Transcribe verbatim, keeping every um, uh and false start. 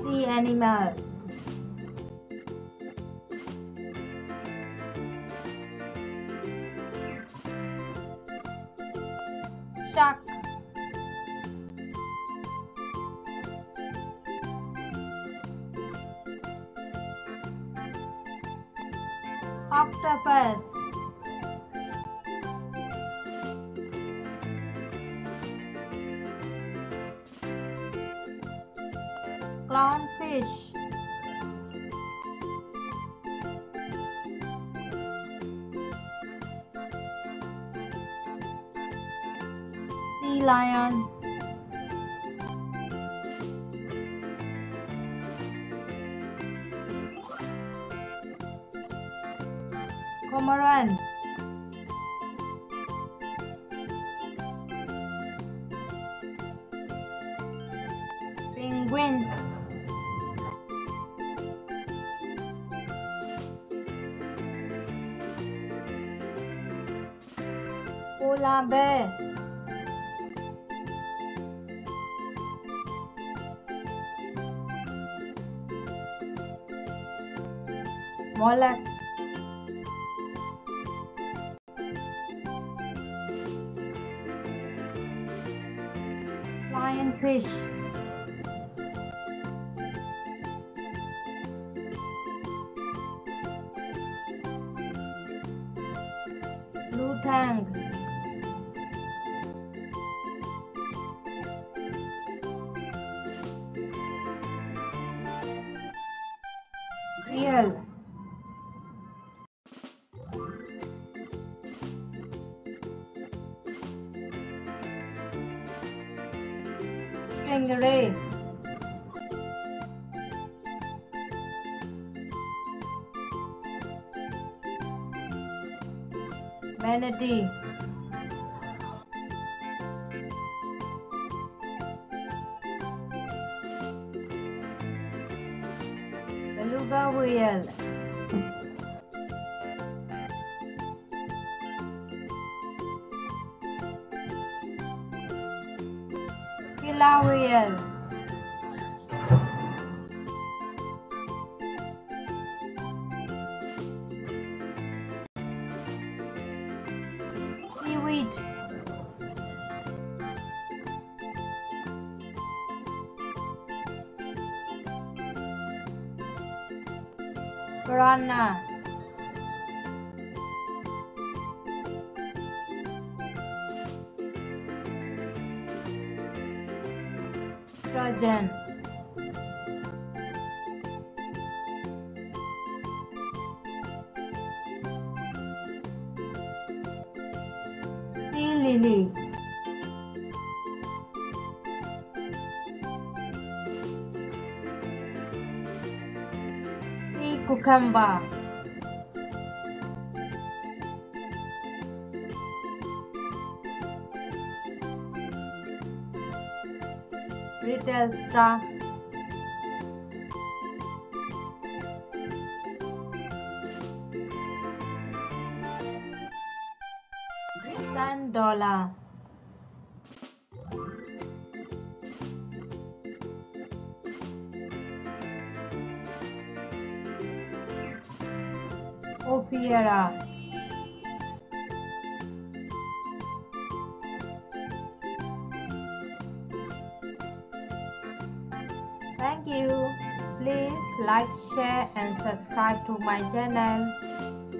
Sea animals. Shark. Octopus. Clownfish. Sea lion. Cormorant. Penguin. Polar bear. Mollusks. Lionfish. Blue tang. Brittle. Stingray. Manatee. Beluga whale. Killer whale. Seaweed. Piranha. Sturgeon. Sea lily. Sea cucumber. Brittle star. Sun dollar. Ophir. Thank you. Please like, share and subscribe to my channel.